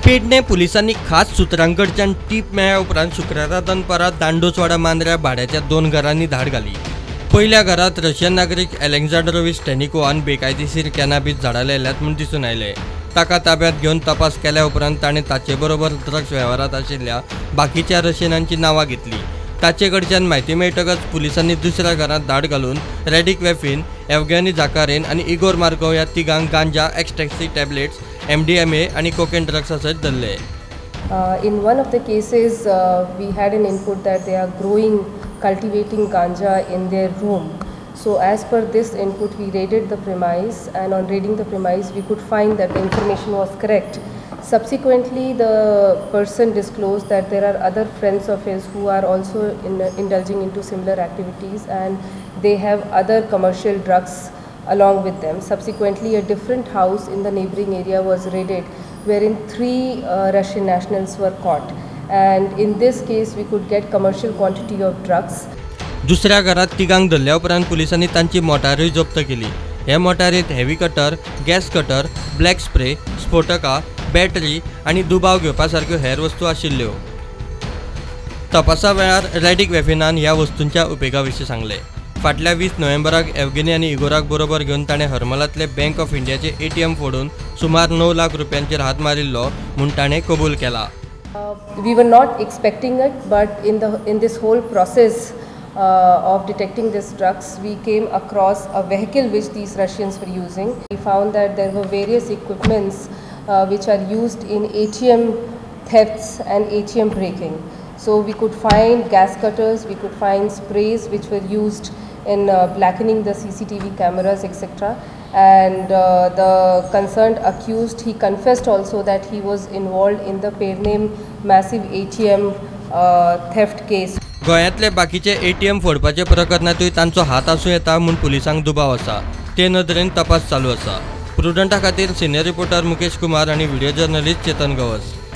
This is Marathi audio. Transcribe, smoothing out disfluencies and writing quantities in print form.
पेडणे पोलिसांनी खास सूत्रांकडच्यान टीप मेळ्ळ्या उपरांत शुक्रारा दनपारां दांडोसवाडा मांद्र्या भाड्याच्या 2 घरांनी धाड घाली। पहिल्या घरात रशियन नागरीक अलेक्झांड्रोविच श्टेनिकोवान बेकायदेशीर कॅनाबिस झाडां लायल्यात म्हूण दिसून आयले। ताका ताब्यांत घेवन तपास केल्या उपरांत ताणें ताचे बरोबर ड्रग्स वेव्हारांत आशिल्ल्या बाकीच्या रशियनांची नांवां घेतली। ताचे कडच्यान म्हायती मेळटकच पुलिसांनी दुसऱ्या घरांत धाड घालून रॅडिक वॅफिन, एव्गेनी झाकारिन आनी इगोर मार्कोव ह्या तिगांक गांजा, ecstasy tablets, MDMA and cocaine drugs सयत धरले। In one of the cases, we had an input that they are growing, cultivating ganja in their room. So as per this input, we raided the premise, and on raiding the premise, we could find that the information was correct. Subsequently, the person disclosed that there are other friends of his who are also indulging into similar activities, and they have other commercial drugs along with them. Subsequently, a different house in the neighboring area was raided, wherein 3 Russian nationals were caught. And in this case, we could get commercial quantity of drugs. दुसऱ्या घरात तिगांक धरल्या उपरांत पुलिसांनी तांची मोटारूय जप्त केली। हे मोटारीत heavy cutter, gas cutter, black spray, स्फोटका, बॅटरी आनी दुबाव घेवपा सारक्यो हेर वस्तू आशिल्ल्यो। तपासा वेळार रॅडिक वॅफिनान ह्या वस्तूंच्या उपेगा विशीं सांगले। फाटल्या 20 नोव्हेंबराक एव्गेनी आनी इगोराक बरोबर घेवन ताणें हरमलांतले बँक ऑफ इंडियाचे ATM फोडून सुमार 9 लाख रुपयांचेर हात मारिल्लो म्हूण ताणें कबूल केला। We were not expecting it, but in this whole process of detecting these drugs, we came across a vehicle which these Russians were using. We found that there were various equipments which are used in ATM thefts and ATM breaking. So we could find gas cutters, we could find sprays which were used in blackening the CCTV cameras, etc. And the concerned accused, he confessed also that he was involved in the Pernem massive ATM theft case. गोंयांतले बाकीचे ATM फोडपाचे प्रकरणातूय तांचो हात आसूं येता म्हूण पुलिसांक दुबाव आसा। ते नदरेन तपास चालू आसा। प्रुडंटा खातीर सिनियर रिपोर्टर मुकेश कुमार आनी व्हिडिओ जर्नलिस्ट चेतन गवस।